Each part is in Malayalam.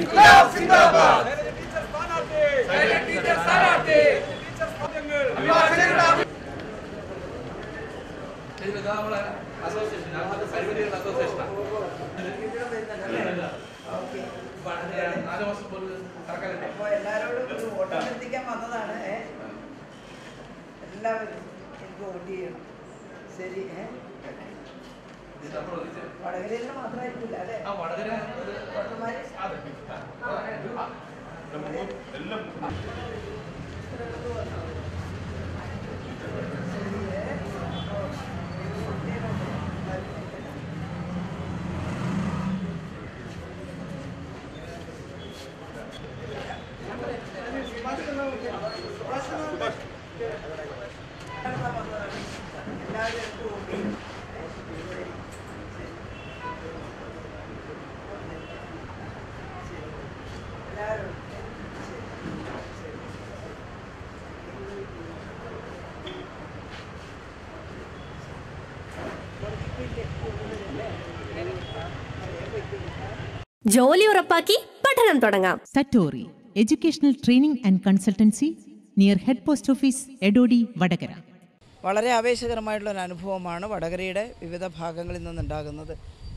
എല്ലാവരോടും വോട്ടഭ്യർത്ഥിക്കാൻ വന്നതാണ്. എല്ലാവരും എനിക്ക് വോട്ട് ചെയ്യണം. ശരി. വടകരയിൽ മാത്രമായിരിക്കില്ല അല്ലേ? ജോലി ഉറപ്പാക്കി പഠനം തുടങ്ങാം. സറ്റോറി educational training and consultancy near head post office Edodi Vadakara. വളരെ ആവേശകരമായിട്ടുള്ളൊരു അനുഭവമാണ് വടകരയുടെ വിവിധ ഭാഗങ്ങളിൽ നിന്നുണ്ടാകുന്നത്.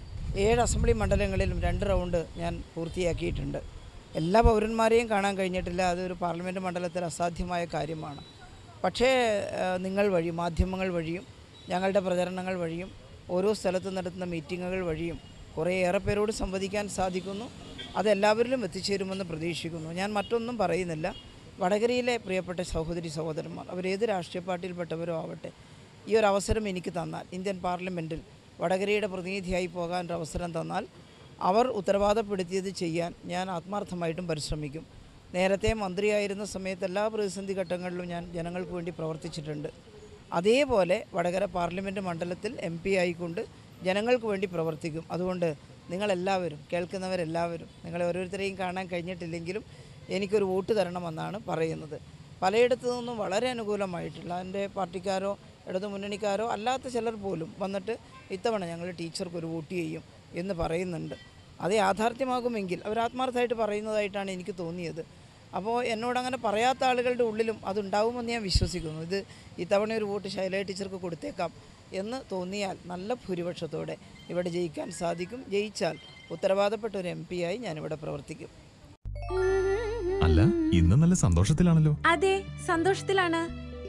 7 അസംബ്ലി മണ്ഡലങ്ങളിലും 2 റൗണ്ട് ഞാൻ പൂർത്തിയാക്കിയിട്ടുണ്ട്. എല്ലാ പൗരന്മാരെയും കാണാൻ കഴിഞ്ഞിട്ടില്ല. അതൊരു പാർലമെൻറ്റ് മണ്ഡലത്തിൽ അസാധ്യമായ കാര്യമാണ്. പക്ഷേ നിങ്ങൾ വഴി, മാധ്യമങ്ങൾ വഴിയും ഞങ്ങളുടെ പ്രചരണങ്ങൾ വഴിയും ഓരോ സ്ഥലത്തും നടത്തുന്ന മീറ്റിങ്ങുകൾ വഴിയും കുറേയേറെ പേരോട് സംവദിക്കാൻ സാധിക്കുന്നു. അതെല്ലാവരിലും എത്തിച്ചേരുമെന്ന് പ്രതീക്ഷിക്കുന്നു. ഞാൻ മറ്റൊന്നും പറയുന്നില്ല. വടകരയിലെ പ്രിയപ്പെട്ട സഹോദരി സഹോദരന്മാർ, അവരേത് രാഷ്ട്രീയ പാർട്ടിയിൽപ്പെട്ടവരോ ആവട്ടെ, ഈ ഒരു അവസരം എനിക്ക് തന്നാൽ, ഇന്ത്യൻ പാർലമെൻറ്റിൽ വടകരയുടെ പ്രതിനിധിയായി പോകാൻ ഒരു അവസരം തന്നാൽ, അവർ ഉത്തരവാദപ്പെടുത്തിയത് ചെയ്യാൻ ഞാൻ ആത്മാർത്ഥമായിട്ടും പരിശ്രമിക്കും. നേരത്തെ മന്ത്രിയായിരുന്ന സമയത്ത് എല്ലാ പ്രതിസന്ധി ഘട്ടങ്ങളിലും ഞാൻ ജനങ്ങൾക്ക് വേണ്ടി പ്രവർത്തിച്ചിട്ടുണ്ട്. അതേപോലെ വടകര പാർലമെൻറ്റ് മണ്ഡലത്തിൽ MP ആയിക്കൊണ്ട് ജനങ്ങൾക്ക് വേണ്ടി പ്രവർത്തിക്കും. അതുകൊണ്ട് നിങ്ങളെല്ലാവരും, കേൾക്കുന്നവരെല്ലാവരും, നിങ്ങളെ ഓരോരുത്തരെയും കാണാൻ കഴിഞ്ഞിട്ടില്ലെങ്കിലും എനിക്കൊരു വോട്ട് തരണമെന്നാണ് പറയുന്നത്. പലയിടത്തു നിന്നും വളരെ അനുകൂലമായിട്ടുള്ള എൻ്റെ പാർട്ടിക്കാരോ ഇടതു മുന്നണിക്കാരോ അല്ലാത്ത ചിലർ പോലും വന്നിട്ട് ഇത്തവണ ഞങ്ങൾ ടീച്ചർക്കൊരു വോട്ട് ചെയ്യും എന്ന് പറയുന്നുണ്ട്. അത് യാഥാർത്ഥ്യമാകുമെങ്കിൽ അവർ ആത്മാർത്ഥമായിട്ട് പറയുന്നതായിട്ടാണ് എനിക്ക് തോന്നിയത്. അപ്പോൾ എന്നോടങ്ങനെ പറയാത്ത ആളുകളുടെ ഉള്ളിലും അതുണ്ടാവുമെന്ന് ഞാൻ വിശ്വസിക്കുന്നു. ഇത് ഇത്തവണ ഒരു വോട്ട് ശൈലജ ടീച്ചർക്ക് കൊടുത്തേക്കാം എന്ന് തോന്നിയാൽ നല്ല ഭൂരിപക്ഷത്തോടെ ഇവിടെ ജയിക്കാൻ സാധിക്കും. ജയിച്ചാൽ ഉത്തരവാദപ്പെട്ട ഒരു MP ആയി ഞാനിവിടെ പ്രവർത്തിക്കും. അല്ല, ഇന്ന് നല്ല സന്തോഷത്തിലാണല്ലോ. അതെ, സന്തോഷത്തിലാണ്.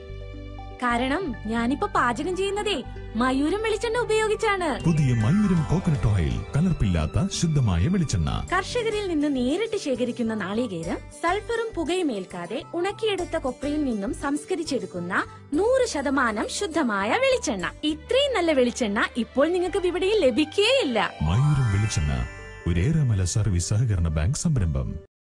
കാരണം ഞാനിപ്പോ പാചകം ചെയ്യുന്നതേ മയൂരം വെളിച്ചെണ്ണ ഉപയോഗിച്ചാണ്. പുതിയ മയൂരം കോക്കനട്ട് ഓയിൽ, കലർപ്പില്ലാത്ത ശുദ്ധമായ വെളിച്ചെണ്ണ. കർഷകരിൽ നിന്ന് നേരിട്ട് ശേഖരിക്കുന്ന നാളികേരം സൾഫറും പുകയും ഏൽക്കാതെ ഉണക്കിയെടുത്ത കൊപ്രയിൽ നിന്നും സംസ്കരിച്ചെടുക്കുന്ന 100% ശുദ്ധമായ വെളിച്ചെണ്ണ. ഇത്രയും നല്ല വെളിച്ചെണ്ണ ഇപ്പോൾ നിങ്ങൾക്ക് വിപണിയിൽ ലഭിക്കുകയില്ല. മയൂരം വെളിച്ചെണ്ണ, ഒരു ഏറെമല സർവീസ് സഹകരണ ബാങ്ക് സംരംഭം.